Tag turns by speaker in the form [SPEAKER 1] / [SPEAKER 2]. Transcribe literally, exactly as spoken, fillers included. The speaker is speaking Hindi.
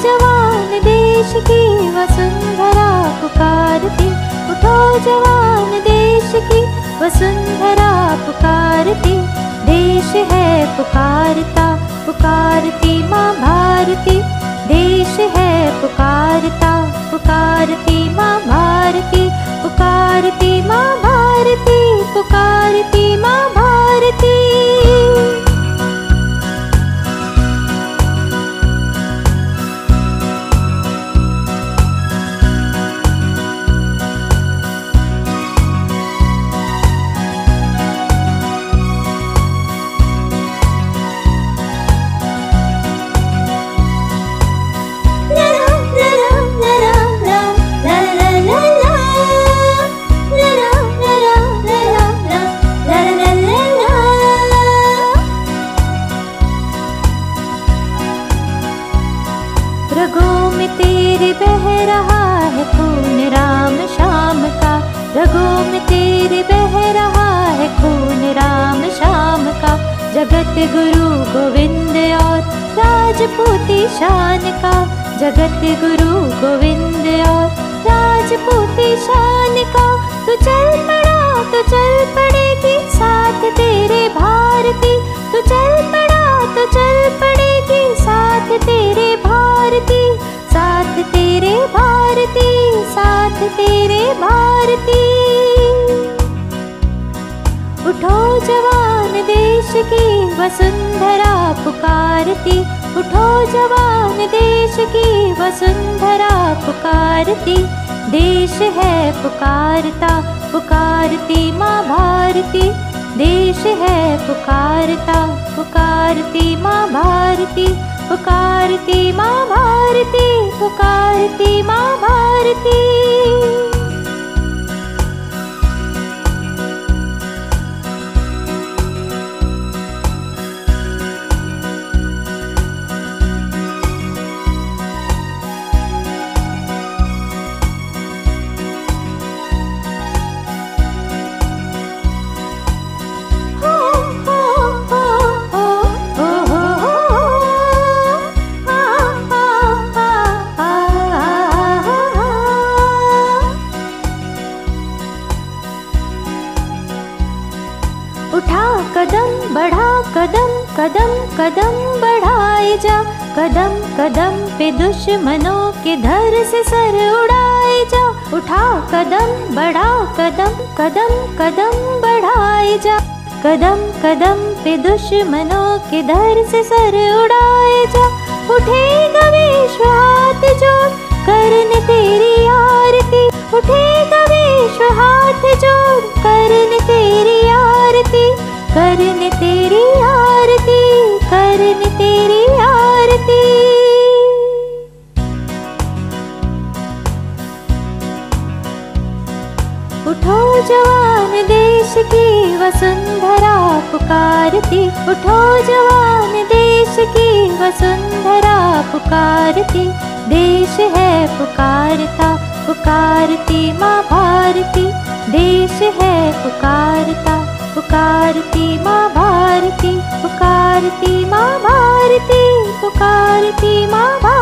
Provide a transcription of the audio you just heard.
[SPEAKER 1] जवान देश की वसुंधरा पुकारती, उठो जवान देश की वसुंधरा पुकारती। देश है पुकारता पुकारती माँ भारती, देश है पुकारता पुकारती माँ भारती, पुकारती माँ भारती, पुकारती माँ भारती। रगों में तेरे बह रहा है खून राम श्याम का, रगों में तेरे बह रहा है खून राम श्याम का। जगत गुरु गोविंद और राजपूती शान का, जगत गुरु गोविंद और राजपूती शान का। तू चल पड़ा तो चल पड़ेगी साथ तेरे भारती, तू चल पड़ा तो चल पड़ेगी साथ तेरे भारती, साथ तेरे भारती, साथ तेरे भारती। उठो जवान देश की वसुंधरा पुकारती, उठो जवान देश की वसुंधरा पुकारती। देश है पुकारता पुकारती माँ भारती, देश है पुकारता पुकारती माँ भारती, पुकारती माँ भारती, पुकारती माँ भारती। उठा कदम बढ़ा कदम कदम कदम बढ़ाए जा, कदम कदम पे दुश्मनों के धर से सर उड़ाए जा। उठा कदम बढ़ा कदम कदम कदम बढ़ाए जा, कदम कदम पे दुश्मनों के धर से सर उड़ाए जा। उठेगा विश्व हाथ जोड़ करने तेरी आरती, उठेगा विश्व हाथ जोड़ करने तेरी आरती, करने तेरी आरती, करने तेरी आरती। उठो जवान देश की वसुंधरा पुकारती, उठो जवान देश की वसुंधरा पुकारती। देश है पुकारता पुकारती माँ भारती, देश है पुकारता पुकारती माँ भारती, पुकारती माँ भारती, पुकारती माँ भारती।